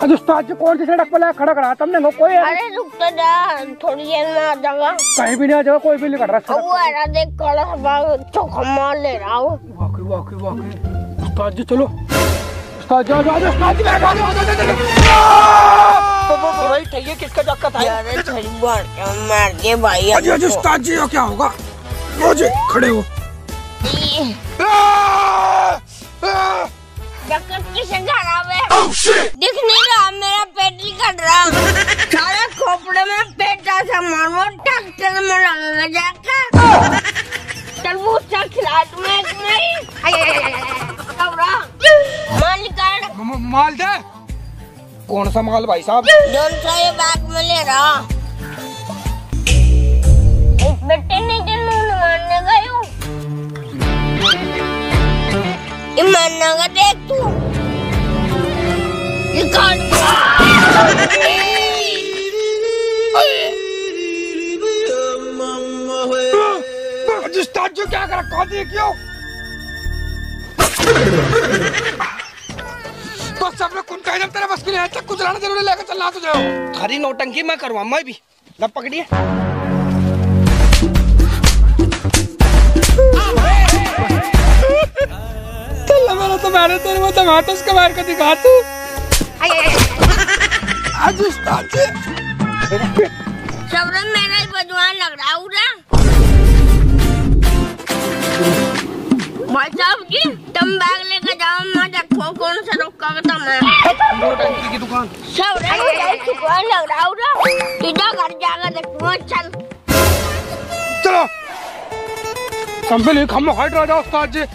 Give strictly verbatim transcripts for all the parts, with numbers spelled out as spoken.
अरे उस्ताद जी कौन सी सड़क पर खड़ा करा तुमने वो कोई? अरे रुक तो जा, थोड़ी देर में आ जाऊंगा। कहीं भी नहीं आ जाओ, कोई भी नहीं कर रहा। वो आ रहा, देख कड़ा बाग चौका मार ले रहा हूँ। वाकई वाकई वाकई। उस्ताद जी चलो, उस्ताद जी आजा, उस्ताद जी बैठ आओ। भाई ठैये किसका चक्का था? अरे थोड़ी बार मार दे भाई। अजी अजी उस्ताद जी क्या होगा? रोज खड़े हो। चक्कर किसे खराब है? दिख नहीं रहा, मेरा पेट नहीं कट रहा। सारे खोपड़े में पेट ऐसा मारो, डॉक्टर में लगेगा जाकर। चल वो चल खिला तुम्हें एक नहीं। माल निकाल। माल दे। कौन सा माल भाई साहब? जोन सा ये बैग में ले रहा। इस बेटे ने नून मारने गए हूँ। मारना का देख तू। निकाल। उस्ताद जी क्या कर रखा है क्यों? तो सब लोग कौन कहे जब तेरे बस की नहीं है, चक्कू चलाना जरूरी लेकर चलना तुझे। खरी नौटंकी मैं करवा मैं भी। लब पकड़िए। चल मेरा तो मैंने तेरे में टमाटर का मार के दिखा तू। आज उस्ताद जी सबरन मेरा ही बदवान लग रहा हूँ ना। भाई साहब जी तुम बैग लेकर जाओ, मैं देखो कौन सा रोका था मैं। नौटंकी की दुकान। सबरन मेरा दुकान लग रहा हूँ ना। इधर घर जाकर देखूंगा। चल चलो कंपनी हम हाइट राजा उस्ताद जी।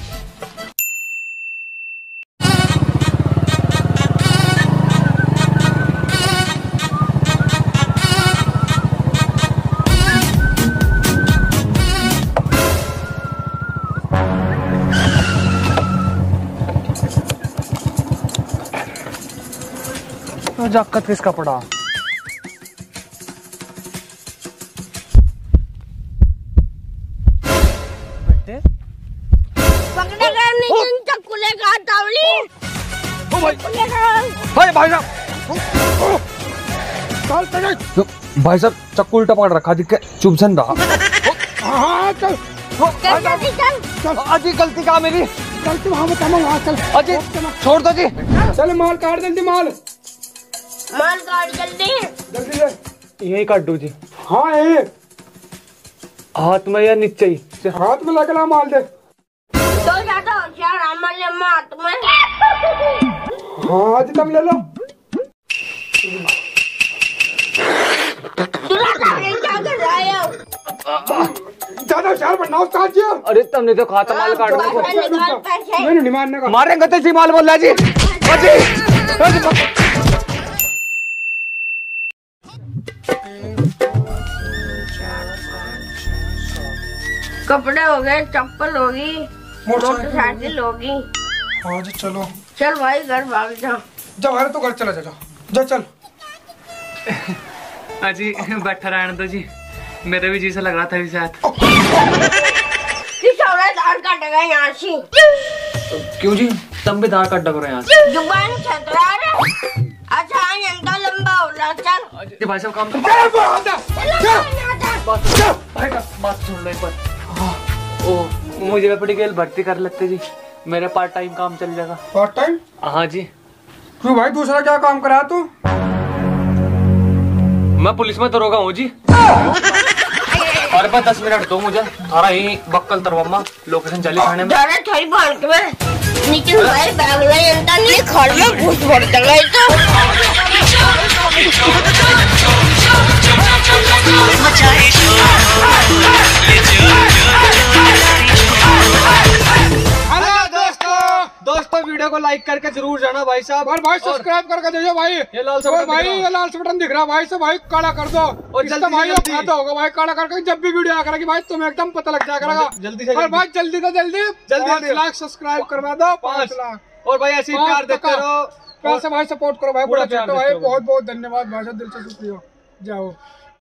जाकत किसका पड़ा? बेटे पकड़ेगा नहीं चक्कू लेकर तावली। ओ भाई भाई भाई साहब चल चल भाई साहब चक्कू उल्टा पकड़ रखा दिख चुप सन रहा। हाँ चल चल चल। अजी गलती का मेरी गलती वहाँ बता वहाँ चल। अजी छोड़ दो जी। चल माल काट जल्दी माल माल काट जल्दी जल्दी से। यही काट दो जी। हाँ यही हाथ में या नीचे ही? हाथ में लगना माल दे। तो ज्यादा होशियार हमारे हाथ में। हाँ जी तुम ले लो। क्या कर रहा है? ज्यादा होशियार बनना उस्ताद जी। अरे तुमने तो कहा था माल काटने को। मैंने नहीं मारने का। मारेंगे तो जी माल बोल रहा जी। कपड़े हो गए, चप्पल होगी, मोटरसाइकिल होगी। हाँ जी चलो। चल भाई घर भाग जा। जा अरे तो घर चला जा जा चल। अजी बैठा रहने दो जी, मेरे भी जी से लग रहा था शायद। धार काटेगा यहाँ से। क्यों जी तुम भी धार काट करो यहाँ से? जुबान छतरा रहा। अच्छा घंटा लंबा हो रहा। चल भाई साहब काम भाई का बात सुन लो एक बार। ओ मुझे मेडिकल भर्ती कर लेते जी, मेरा पार्ट टाइम काम चल जाएगा। Part time? हाँ जी। क्यों भाई दूसरा क्या काम करा तू? मैं पुलिस में दरोगा हूँ जी। और बस दस मिनट दो मुझे, थारा ही बक्कल तरवम्मा लोकेशन चली थाने में। अरे थोड़ी भाग में नीचे भाई बैग ले अंदर नहीं घर में घुस पड़ गए तो। दोस्तों वीडियो को लाइक करके जरूर जाना भाई साहब। और भाई सब्सक्राइब करके दीजिए भाई। ये लाल से भाई ये लाल से बटन दिख रहा है भाई से भाई काला कर दो। और जल्दी भाई खाता होगा भाई काला करके जब भी वीडियो आकर भाई तुम्हें एकदम पता लग जाएगा। जल्दी से और भाई जल्दी से जल्दी जल्दी लाख सब्सक्राइब करवा दो। पाँच लाख और भाई ऐसे ही प्यार देते रहो। प्यार से भाई सपोर्ट करो भाई। बहुत बहुत धन्यवाद भाई साहब, दिल से शुक्रिया। जाओ।